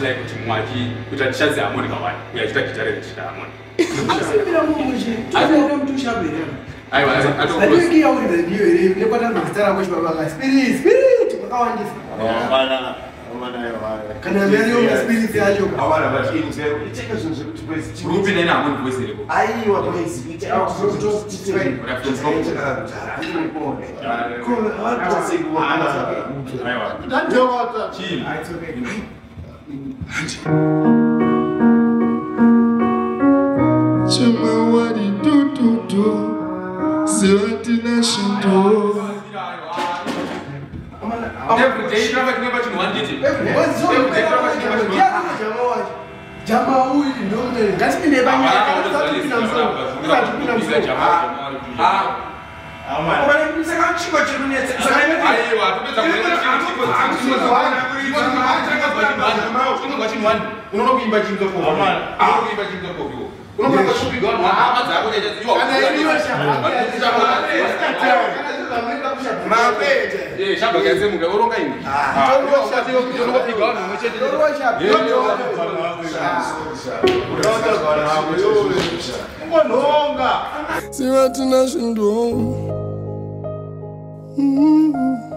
like kuti mwaji kuti atishaze harmony kawani uyachita gitare richita harmony asipira mumuji aenda mtushabere aiwa atokiki yauri the new ere lekwana mastera kwa baba spirit kwakawandisa kana mberi yo spirit yacho awara but in zero icheka zvinhu kuti voice group ine harmony voice iriko aiwa voice icheka nyowani do Zvaramba. Every day you never know what you want to do. Jama huyu ndio mtende. Kasi ni banya Zvaramba.